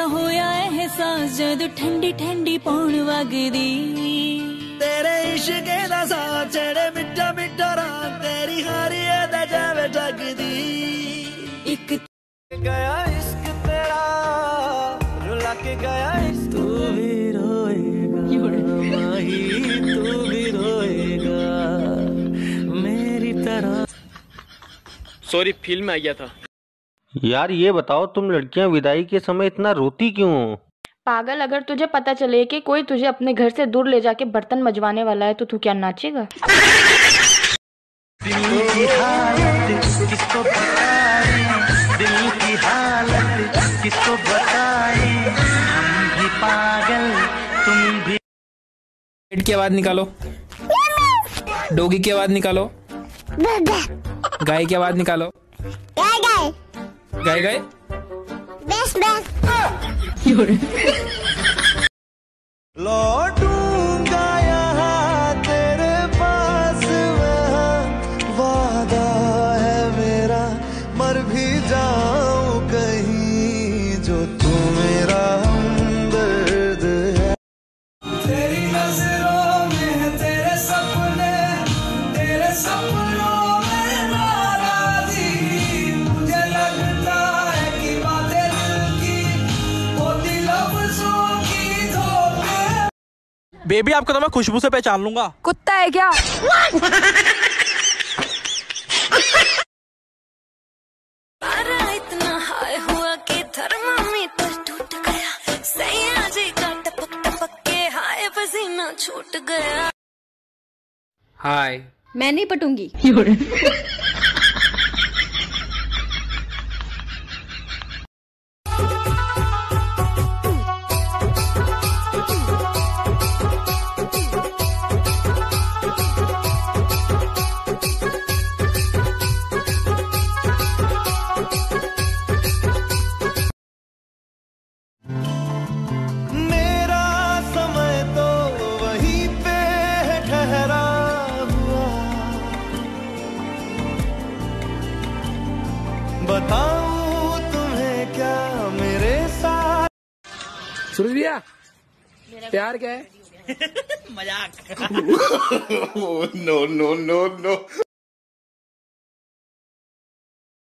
होया एहसास जद ठंडी ठंडी पौन वगदी तेरे इश्क दा साथ चढ़े मिठा मिठा रात तेरी हारी दा जावे जगदी एक गया इश्क तेरा रुला के गया इश्क तू भी रोएगा माही तू भी रोएगा मेरी तरह। सॉरी फील में आ गया था। यार ये बताओ तुम लड़कियां विदाई के समय इतना रोती क्यों हो? पागल, अगर तुझे पता चले कि कोई तुझे अपने घर से दूर ले जाके बर्तन मजवाने वाला है तो तू क्या नाचेगा? दिल की हालत किसको बताएं, दिल की हालत किसको बताएं, हम भी पागल तुम भी। पेट की आवाज निकालो, डोगी की आवाज निकालो, गाय की आवाज निकालो। गाय गाय लौटूंगा यहाँ तेरे पास वहाँ वादा है मेरा मर भी जाऊं कहीं जो तू मेरा हमदर्द है। तेरी नजरों में है तेरे सपनों में नाराज़ी मुझे लगता है कि बातें दिल की होती लफ्ज़ों की धोखे। बेबी आपको तो मैं खुशबू से पहचान लूंगा। कुत्ता है क्या? इतना हाय हुआ कि थर्मामीटर टूट गया सैया जी का टपक टपक के हाय पसीना छूट गया। हाय मैं नहीं पटूंगी। मेरा समय तो वहीं पे है ठहरा हुआ, बताऊं तुम्हें क्या मेरे साथ। सूरज भैया प्यार क्या है? मजाक। No no no no.